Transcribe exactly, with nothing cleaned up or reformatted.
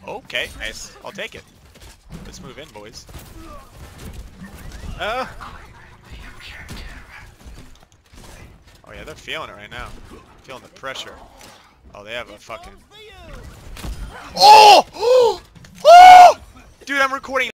Okay, nice. I'll take it. Let's move in, boys. Uh. Oh yeah, they're feeling it right now. Feeling the pressure. Oh, they have a fucking... Oh! Oh! Dude, I'm recording